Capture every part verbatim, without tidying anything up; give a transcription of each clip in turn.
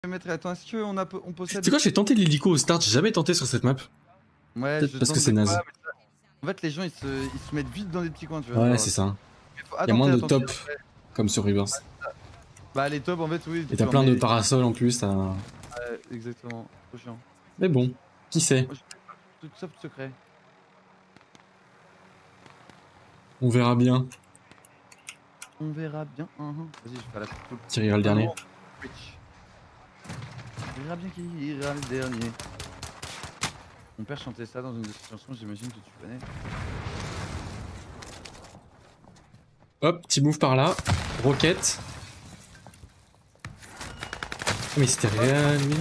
Mettre, attends, est-ce qu'on a, on possède... C'est quoi, j'ai tenté l'hélico au start, j'ai jamais tenté sur cette map. Ouais, peut-être parce que c'est naze. Pas, en fait, les gens ils se, ils se mettent vite dans des petits coins, tu vois. Ouais, c'est ça. Il y a moins de top, ouais. Comme sur Rivers. Bah, les top, en fait, oui. Et t'as plein de parasols en plus. T'as... Ouais, exactement. Trop chiant. Mais bon, qui sait. Tout sauf secret. On verra bien. On verra bien. Uh -huh. Vas-y, je vais faire la petite. Qui ira le dernier. On verra bien qui ira le dernier. Mon père chantait ça dans une de ses chansons, j'imagine que tu connais. Hop, petit move par là. Roquette. Oh, mais c'était réel, lui.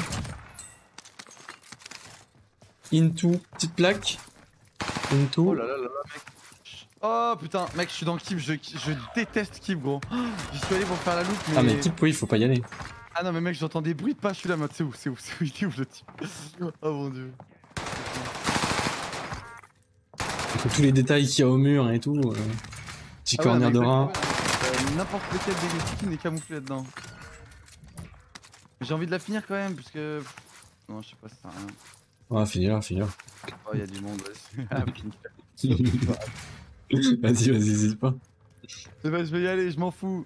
Into, petite plaque. Into. Oh là là là là, mec. Oh putain, mec, je suis dans Keep, je, je déteste Keep, gros. J'y suis allé pour faire la loupe, mais... Ah, mais Keep, oui, il faut pas y aller. Ah non, mais mec, j'entends des bruits de pas, je suis là, mode, c'est où, c'est où, c'est où, il est où le type? Oh mon dieu. Avec tous les détails qu'il y a au mur et tout. Euh... Petit ah corner ouais, de rein. Euh, N'importe lequel des skins est camouflé là-dedans. J'ai envie de la finir quand même, puisque... Non, je sais pas, ça sert à rien. Ouais, finis-la, finis-la. Oh, y'a du monde, vas-y. Vas-y, vas-y, n'hésite pas. C'est vrai, je vais y aller, je m'en fous.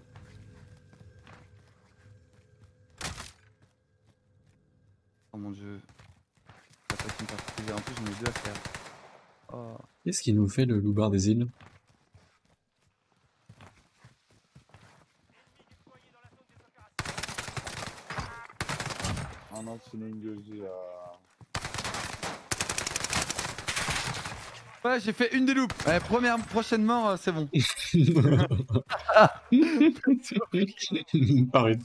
Oh mon dieu. Ça passe une partie, en plus j'en ai deux à faire. Oh. Qu'est-ce qu'il nous fait le loupard des îles? Ah non, c'est une gueuse à... Ouais, j'ai fait une des loupes. Ouais, première, prochaine mort, euh, c'est bon. Pareil.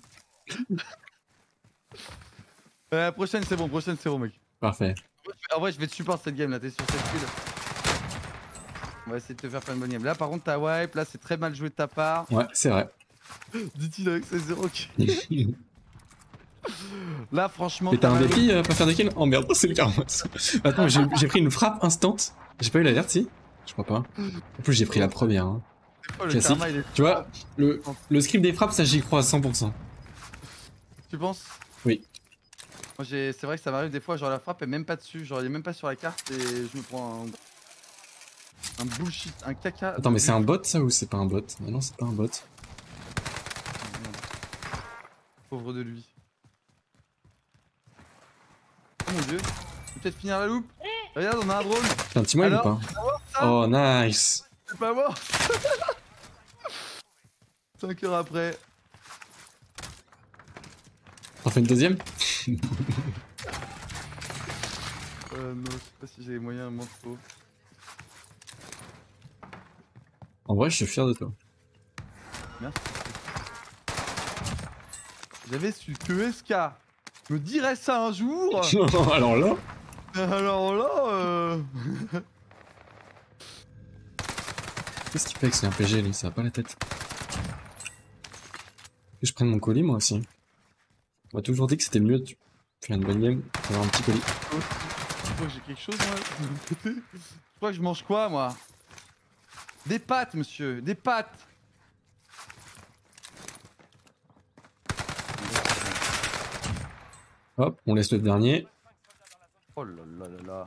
Ouais, prochaine, c'est bon, prochaine, c'est bon, mec. Parfait. En vrai, je vais te support cette game là, t'es sur cette file. On va essayer de te faire faire une bonne game. Là, par contre, t'as wipe, là, c'est très mal joué de ta part. Ouais, c'est vrai. Dit-il avec ses zéro kills. Là, franchement. Et t'as un défi, euh, pas faire de kill? Oh merde, c'est le cas. Attends, j'ai pris une frappe instant. J'ai pas eu l'alerte, si? Je crois pas. En plus, j'ai pris la première. Hein. Fois, le classique. karma, il est... Tu vois, le, le script des frappes, ça j'y crois à cent pour cent. Tu penses? Oui. Moi, c'est vrai que ça m'arrive des fois, genre la frappe est même pas dessus, genre elle est même pas sur la carte et je me prends un, un bullshit, un caca. Attends, mais c'est un bot ça ou c'est pas un bot? Mais non, c'est pas un bot. Pauvre de lui. Oh mon dieu, je vais peut-être finir la loupe. Regarde, on a un drone. T'as un petit moyen ou pas? Oh, nice. C'est pas mort. cinq heures après. T'en fais une deuxième? Euh non, je sais pas si j'ai les moyens, moi trop. En vrai, je suis fier de toi. Merci. J'avais su que S K me dirait ça un jour. Alors là. Alors là, euh... Qu'est-ce qu'il fait avec ce R P G, lui? Ça a pas la tête. Que je prenne mon colis, moi aussi. On m'a toujours dit que c'était mieux de faire une bonne game, d'avoir un petit colis. Je crois que j'ai quelque chose, moi. Je crois que je mange quoi, moi? Des pâtes, monsieur, des pâtes. Hop, on laisse le dernier. Oh là là là là.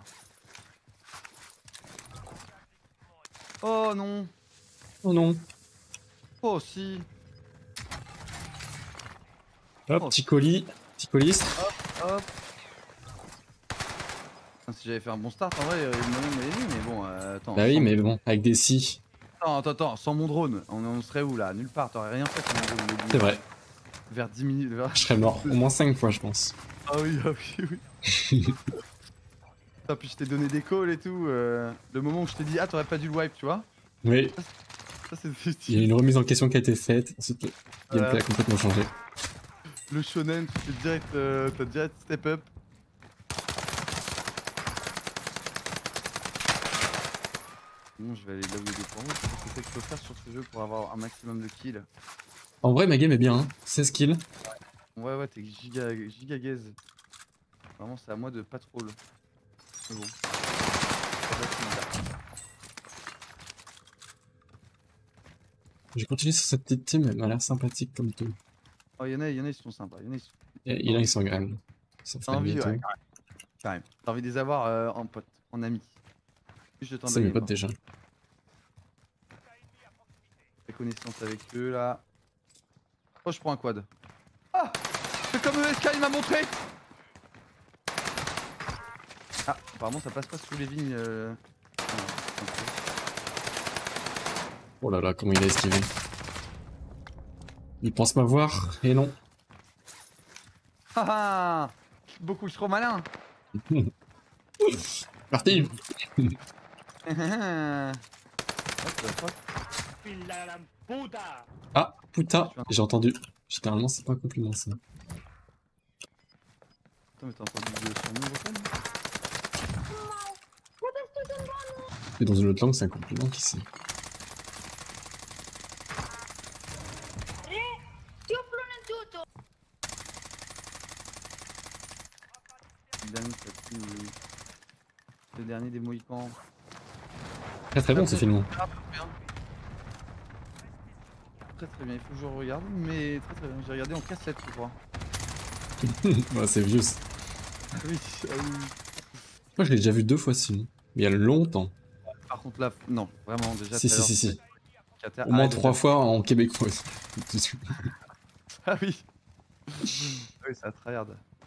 Oh non. Oh non. Oh si. Hop, oh, petit colis. Petit colis. Hop, hop. Ah, si j'avais fait un bon start, en vrai, il m'aurait mis, mais bon, euh, attends. Bah oui, mais bon, avec des si. Attends, attends, attends, sans mon drone, on, on serait où là? Nulle part, t'aurais rien fait sans mon drone. C'est vrai. Vers dix minutes. Vers... Je serais mort au moins cinq fois, je pense. Ah oui, ah oui, oui. Ah, puis je t'ai donné des calls et tout. Euh, le moment où je t'ai dit, ah, t'aurais pas dû le wipe, tu vois? Oui. Ça, c'est Il y a une remise en question qui a été faite. Ensuite, le gameplay voilà. a complètement changé. Le shonen, tu fais direct, euh, t'as direct step up. Bon, je vais aller là où il est pour moi. C'est ce que je peux faire sur ce jeu pour avoir un maximum de kills. En vrai, ma game est bien, hein. seize kills. Ouais, ouais, t'es giga, giga gaze. Vraiment, c'est à moi de pas trop le. C'est bon. J'ai continué sur cette petite team, elle m'a l'air sympathique comme tout. Oh, y'en a, y'en a, ils sont sympas. Y'en a, ils sont... Et il a, ils sont graines. Ça T'as fait envie, bientôt. ouais, quand même. T'as envie de les avoir euh, en pote, en ami. Plus de temps C'est mes d'ami, potes quoi. déjà. Fais connaissance avec eux là. Oh, je prends un quad. Ah, c'est comme E S K, il m'a montré. Ah, apparemment ça passe pas sous les vignes. Euh... Oh là là, comment il a esquivé. Il pense m'avoir, et non. Haha, beaucoup trop malin. Parti. Ah, putain, j'ai entendu. Généralement, c'est pas un compliment ça. Attends, mais t'as entendu de son nom vocal? Mais dans une autre langue, c'est un compliment, qui sait. Le dernier des Mohicans. Très très bon ce film. Très très bien, il faut que je regarde, mais très très bien. J'ai regardé en cassette, je crois. Ouais, c'est vieux. Ça. Ah oui, ah oui. Moi, je l'ai déjà vu deux fois ce film. Mais il y a longtemps. Par contre, là, non, vraiment, déjà. Si, si, si, si. Qatar, Au moins ah, trois fois en québécois. Ah oui. Oui, ça tryhard.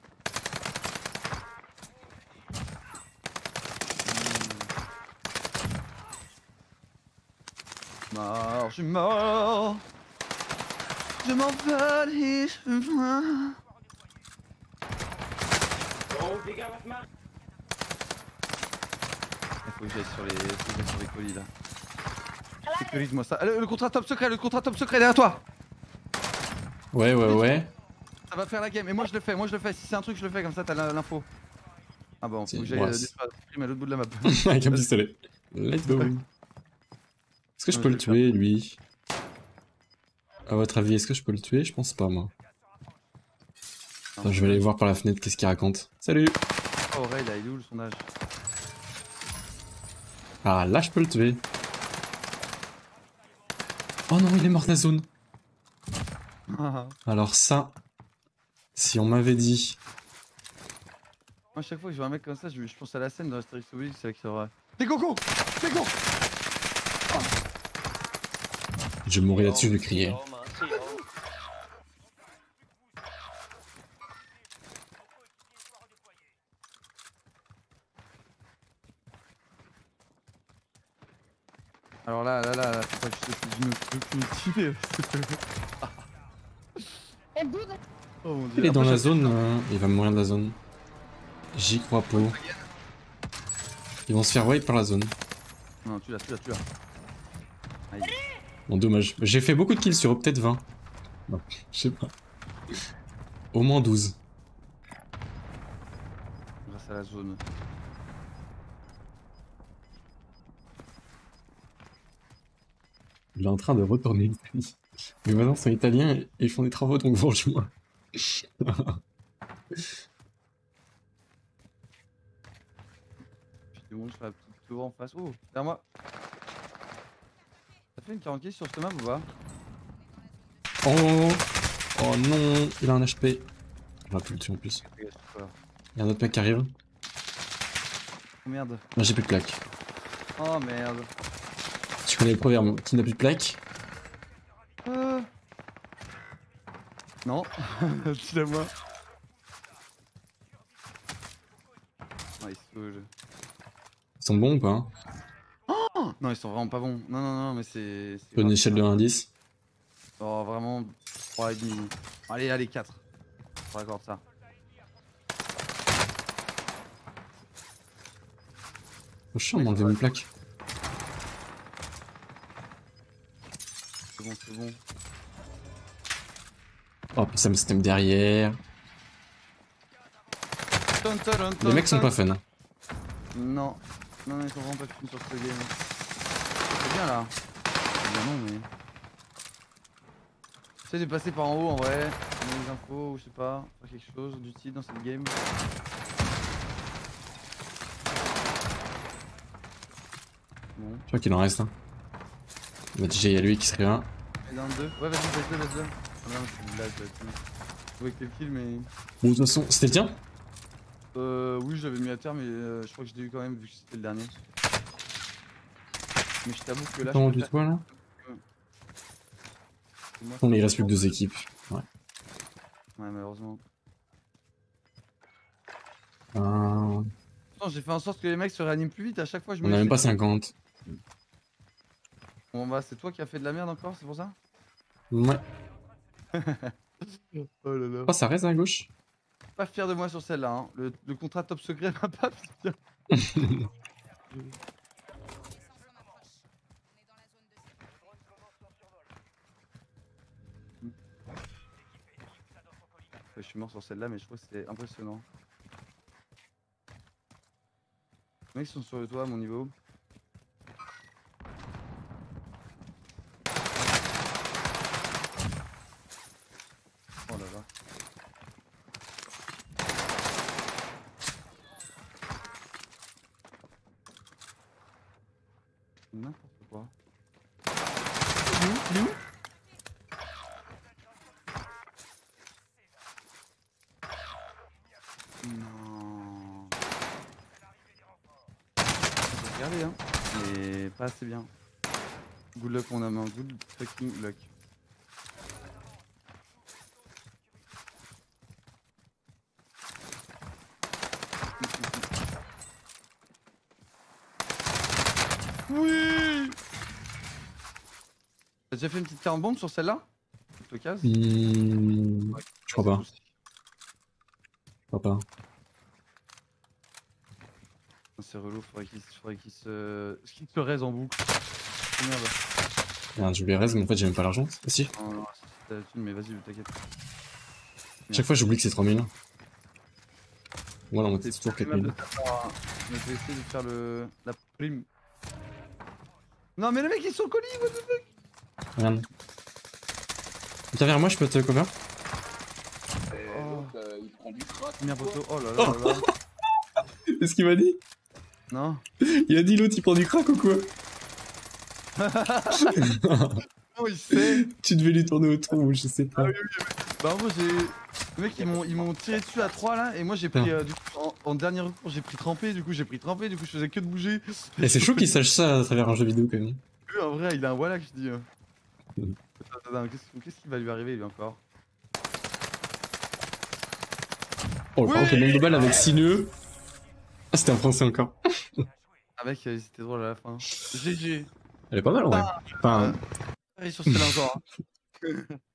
Mort, je suis mort. Je m'envole et je vois. Il faut que j'aille sur les, faut que j'aille sur les colis là. Sécurise-moi ça. Le, le contrat top secret, le contrat top secret derrière toi. Ouais, ouais, ouais. Ça va faire la game. Et moi je le fais, moi je le fais. Si c'est un truc, je le fais comme ça, t'as l'info. Ah bon, faut que j'aille euh, à l'autre bout de la map. Avec un pistolet. Let's go. Est-ce que je peux le tuer, lui? À votre avis, est-ce que je peux le tuer? Je pense pas, moi. Attends, je vais aller voir par la fenêtre qu'est-ce qu'il raconte. Salut! Oh, Ray, là, il est où le sondage? Ah, là, je peux le tuer. Oh non, il est mort de la zone. Alors ça, si on m'avait dit... Moi, à chaque fois que je vois un mec comme ça, je, je pense à la scène dans Astérix Obélix, c'est avec ça. T'es coco! T'es go! Je mourrais là-dessus, je vais crier. Alors là, là, là, là, faut pas que je te fasse une aucune Oh mon dieu. Il est dans Après, la je- zone, euh, il va mourir de la zone. J'y crois pas. Ils vont se faire wipe par la zone. Non, tu l'as, tu l'as, tu l'as. Aïe. Bon, dommage. J'ai fait beaucoup de kills sur eux, peut-être vingt. Non, je sais pas. Au moins douze. Grâce à la zone. Il est en train de retourner l'Italie. Mes voisins sont italiens et ils font des travaux, donc bonjour. C'est bon, je fais la petite tour en face. Oh, derrière moi. T'as fait une quarante kills sur ce map ou pas? Oh, oh non, il a un H P. J'aurais pu le tuer en plus. Il y a un autre mec qui arrive. Oh merde. Moi j'ai plus de plaques. Oh merde. Tu connais le proverbe qui n'a plus de plaques? Euh... Non. Tu l'as moi. Oh, ils sont... Ils sont bons ou pas hein? Oh non, ils sont vraiment pas bons. Non, non, non, mais c'est... Sur une échelle de un à dix? Oh, vraiment trois et demi. Allez, allez, quatre. On raccorde ça. Oh, chiant, on m'a enlevé mes plaques. C'est bon, c'est bon. Oh, ça me stem derrière. Les mecs sont pas fun. Hein. Non. Non, non, ils sont vraiment pas fun sur ce game. C'est bien là. C'est bien non, mais... J'essaie de passer par en haut en vrai. Donner des infos ou je sais pas. Faire quelque chose d'utile dans cette game. Bon. Je crois qu'il en reste un. Bah déjà il y a lui qui serait un. Il y en a un, deux. Ouais, vas-y, vas-y, vas-y. Ah non, c'est une blague là-dessus. trouvé quel kill, mais. Bon, de toute façon, c'était le tien? Euh, oui, j'avais mis à terre, mais euh, je crois que je l'ai eu quand même vu que c'était le dernier. Mais je t'avoue que là. Comment je du toi là? Moi, On il reste plus que deux équipes. Ouais. Ouais, malheureusement. Euh... J'ai fait en sorte que les mecs se réaniment plus vite à chaque fois. Je me On a dis, même pas c'est- cinquante. Bon, bah, c'est toi qui as fait de la merde encore, c'est pour ça? Ouais. Oh là là. Oh, ça reste à gauche. Pas fier de moi sur celle-là, hein. Le, le contrat top secret m'a pas bien. Je suis mort sur celle-là, mais je trouve que c'était impressionnant. Les mecs sont sur le toit à mon niveau. Oh là là. N'importe quoi. Il est où? Il est où? Non. J'ai regardé, hein, mais pas assez bien. Good luck mon homme, hein. Good fucking luck. Oui. T'as déjà fait une petite quarante bombe sur celle-là? Le case? Mmh... Je crois pas. Je crois pas. C'est relou, faudrait qu'il faudrait qu'il se... qu'il se raise en boucle. Merde. Merde, je lui raise, mais en fait j'ai même pas l'argent. Ah, si. Non, non, c'est ta thune, mais vas-y, t'inquiète. Chaque fois j'oublie que c'est trois mille. Voilà, on était C'est toujours très quatre mal de mille. ta part, hein. Mais je vais essayer de faire le... la prime. Non mais le mec ils sont colis, what the fuck. Regarde. Viens vers moi, je peux te cover. Oh. Euh, il prend du crack. Combien poteau? Oh là là là là. C'est ce qu'il m'a dit. Non. Il a dit l'autre il prend du crack ou quoi? Oh il sait. Tu devais lui tourner autour ou je sais pas. Ah oui, oui, oui. Bah en gros j'ai... Les mecs ils m'ont ils m'ont tiré dessus à trois là et moi j'ai pris euh, du coup en, en dernier recours j'ai pris trempé, du coup j'ai pris trempé, du coup je faisais que de bouger. Et c'est chaud qu'il sache ça à travers un jeu vidéo quand même. Oui, en vrai il a un voilà que je dis. euh. Mm. Attends, attends, qu'est-ce qu'est-ce qui va lui arriver lui encore? Oh, par Oui. contre, le nombre de balles avec six nœuds. Ah, c'était un français encore. Ah mec euh, c'était drôle à la fin. G G. Elle est pas mal en vrai. Enfin, Ah, sur celle-là encore. Hein.